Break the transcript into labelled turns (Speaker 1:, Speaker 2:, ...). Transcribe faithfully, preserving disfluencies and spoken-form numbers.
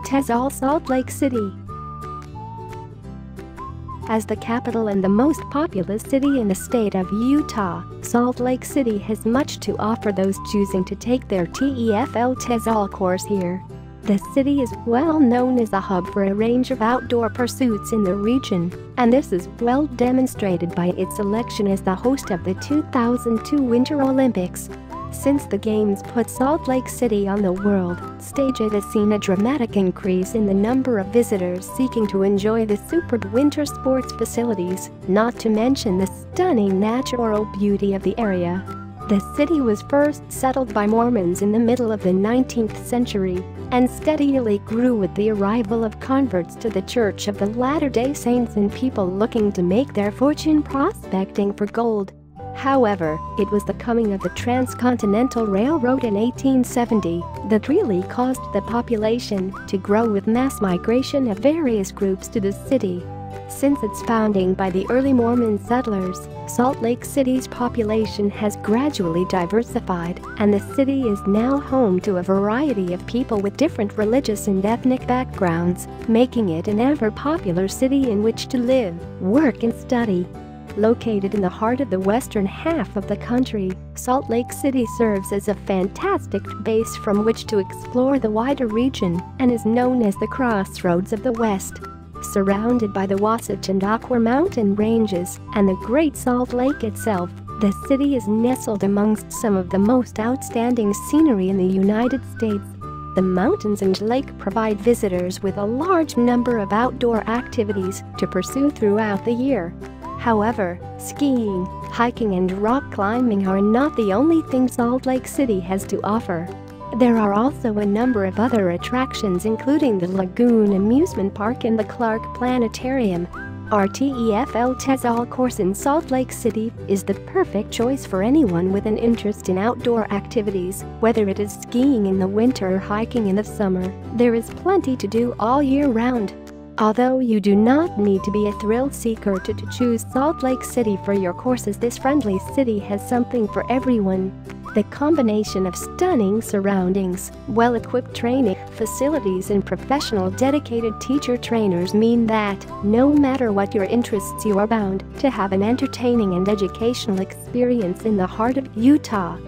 Speaker 1: TESOL, Salt Lake City. As the capital and the most populous city in the state of Utah, Salt Lake City has much to offer those choosing to take their T E F L TESOL course here. The city is well known as a hub for a range of outdoor pursuits in the region, and this is well demonstrated by its selection as the host of the two thousand two Winter Olympics. Since the Games put Salt Lake City on the world stage, it has seen a dramatic increase in the number of visitors seeking to enjoy the superb winter sports facilities, not to mention the stunning natural beauty of the area. The city was first settled by Mormons in the middle of the nineteenth century and steadily grew with the arrival of converts to the Church of the Latter-day Saints and people looking to make their fortune prospecting for gold. However, it was the coming of the Transcontinental Railroad in eighteen seventy that really caused the population to grow, with mass migration of various groups to the city. Since its founding by the early Mormon settlers, Salt Lake City's population has gradually diversified, and the city is now home to a variety of people with different religious and ethnic backgrounds, making it an ever-popular city in which to live, work and study. Located in the heart of the western half of the country, Salt Lake City serves as a fantastic base from which to explore the wider region and is known as the Crossroads of the West. Surrounded by the Wasatch and Aqua mountain ranges and the Great Salt Lake itself, the city is nestled amongst some of the most outstanding scenery in the United States. The mountains and lake provide visitors with a large number of outdoor activities to pursue throughout the year. However, skiing, hiking and rock climbing are not the only thing Salt Lake City has to offer. There are also a number of other attractions, including the Lagoon Amusement Park and the Clark Planetarium. Our T E F L TESOL course in Salt Lake City is the perfect choice for anyone with an interest in outdoor activities, whether it is skiing in the winter or hiking in the summer. There is plenty to do all year round. Although you do not need to be a thrill seeker to, to choose Salt Lake City for your courses, this friendly city has something for everyone. The combination of stunning surroundings, well-equipped training facilities and professional dedicated teacher trainers mean that, no matter what your interests, you are bound to have an entertaining and educational experience in the heart of Utah.